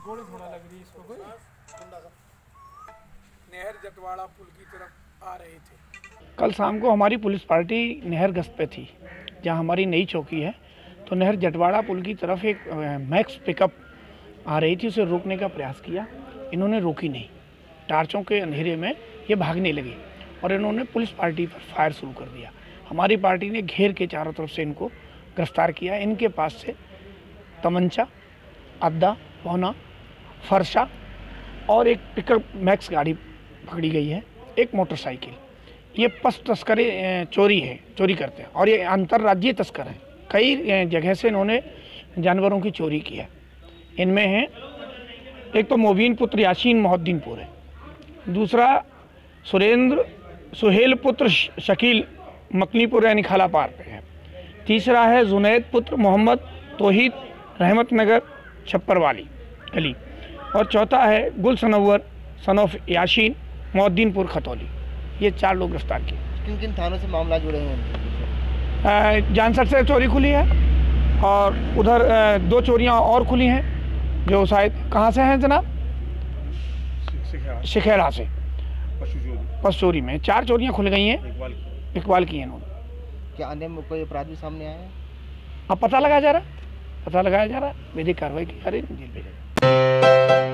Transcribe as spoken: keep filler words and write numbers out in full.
गोली थोड़ा लग रही इसको कोई। नहर जटवाड़ा पुल की तरफ आ रहे थे। कल शाम को हमारी पुलिस पार्टी नहर गश्त पे थी, जहां हमारी नई चौकी है। तो नहर जटवाड़ा पुल की तरफ एक मैक्स पिकअप आ रही थी, उसे रोकने का प्रयास किया। इन्होंने रोकी नहीं, टार्चों के अंधेरे में ये भागने लगे और इन्होंने पुलिस पार्टी पर फायर शुरू कर दिया। हमारी पार्टी ने घेर के चारों तरफ से इनको गिरफ्तार किया। इनके पास से तमंचा, अद्दा, पौना, फरसा और एक पिकअप मैक्स गाड़ी पकड़ी गई है, एक मोटरसाइकिल। ये पशु तस्करी चोरी है, चोरी करते हैं और ये अंतर्राज्यीय तस्कर हैं। कई जगह से इन्होंने जानवरों की चोरी की है। इनमें है एक तो मोबीन पुत्र यासीन मोहद्दीनपुर है, दूसरा सुरेंद्र सुहेल पुत्र शकील मकनीपुर यानी खालापार पे है, तीसरा है जुनैद पुत्र मोहम्मद तोहीद रहमत नगर छप्परवाली गली, और चौथा है गुल सनवर सनोफ यासीन मोहद्दीनपुर खतौली। ये चार लोग गिरफ्तार किए। किन किन थानों से मामला जुड़े हैं? जानसर से चोरी खुली है और उधर दो चोरियां और खुली हैं जो शायद कहाँ से हैं जनाब? शिखेरा से। पशु चोरी में चार चोरियां खुल गई हैं, इकबाल की हैं इन्होंने। क्या अन्य कोई अपराध भी सामने आया है? अब पता लगाया जा रहा पता लगाया जा रहा विधिक कार्रवाई की जा रही, जेल भेजा।